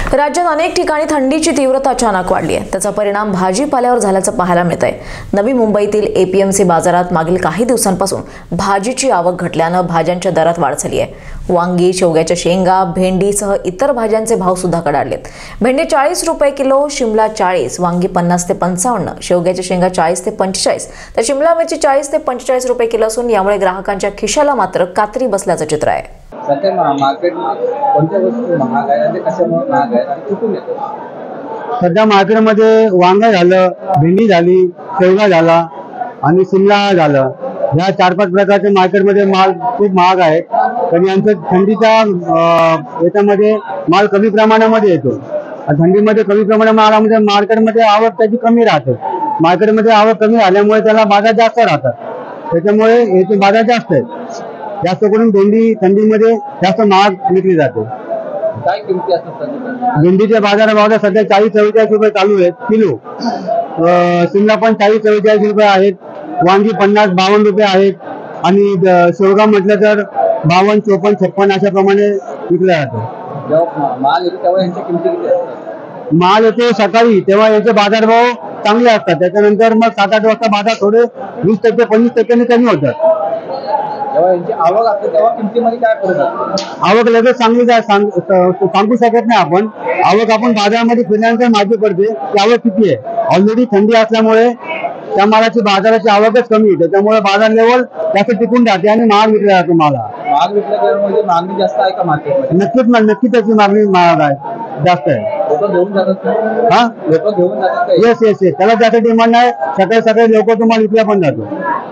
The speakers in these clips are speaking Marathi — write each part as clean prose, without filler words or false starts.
राज्यात अनेक ठिकाणी थंडीची तीव्रता अचानक वाढली आहे। त्याचा परिणाम भाजीपाल्यावर झाल्याचं पाहायला मिळतंय। नवी मुंबईतील एपीएमसी बाजारात मागील काही दिवसांपासून भाजीची आवक घटल्यानं भाज्यांच्या दरात वाढ झाली आहे। वांगी, शेवग्याच्या शेंगा, भेंडीसह इतर भाज्यांचे भाव सुद्धा कडाडलेत। भेंडी 40 रुपये किलो, शिमला 40, वांगी 50 ते 55, शेवग्याच्या शेंगा 40 ते 45, तर शिमला मिरची 40 ते 45 रुपये किलो असून यामुळे ग्राहकांच्या खिशाला मात्र कात्री बसल्याचं चित्र आहे। सध्या मार्केटमध्ये कोणत्या वस्तू महाग आहे आणि कशामुळे महाग आहे आणि कुठून येतो? सध्या मार्केटमध्ये वांगा झालं, भेंडी झाली, शेवगा झाला आणि शिमला झालं, ह्या 4-5 प्रकारचे मार्केटमध्ये माल खूप महाग आहे। पण यांचं थंडीच्या याच्यामध्ये माल कमी प्रमाणामध्ये येतो। थंडीमध्ये कमी प्रमाणात मालामध्ये मार्केटमध्ये आवक त्याची कमी राहते। मार्केटमध्ये आवक कमी झाल्यामुळे त्याला बाजार जास्त राहतात, त्याच्यामुळे याचे बाजार जास्त आहेत। जास्त करून भेंडी थंडीमध्ये जास्त महाग विकली जाते। काय किमती असतात? भेंडीचे बाजारभाव सध्या 40-44 रुपये चालू आहेत किलो। शिमला पण 40-44 रुपये आहेत, वांगी 50-52 रुपये आहेत आणि शेवगा म्हटलं तर 52, 54, 56 अशा प्रमाणे विकला जातो। जेव्हा माल येतो तेव्हा यांची किमती किती असतात? माल येतो सकाळी तेव्हा याचे बाजारभाव चांगले असतात, त्याच्यानंतर मग 7-8 वाजता बाजार थोडे 20%, 25% कमी होतात। जेव्हा यांची आवक असते तेव्हा किमतीमध्ये काय फरक असतो? आवक लगेच चांगली सांगू शकत नाही आपण। आवक आपण बाजारामध्ये फिरल्यानंतर माहिती पडते की आवक किती आहे। ऑलरेडी थंडी असल्यामुळे त्या मालाची बाजाराची आवकच कमी आहे, त्याच्यामुळे बाजार लेवल जास्त टिकून राहते आणि माल विकला जातो। माल विकल्या गेल्यामुळे मागणी जास्त आहे का मार्केटमध्ये? नक्कीच त्याची मागणी महाग आहे, जास्त आहे। लोक घेऊन जातात? हा, लोक घेऊन जातात? येस त्याला जास्त डिमांड आहे। सकाळी लोक तुम्हाला विकला पण जातो।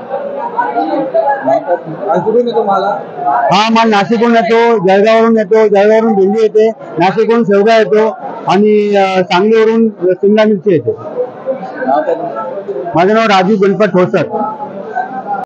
कुठून येतो मला? हा माल नाशिकहून येतो, जळगाववरून येतो, जळगाववरून भेंडी येते, नाशिकहून शेवगा येतो आणि सांगलीवरून शिमला मिरची येते। माझं नाव राजू गणपत ठोसर।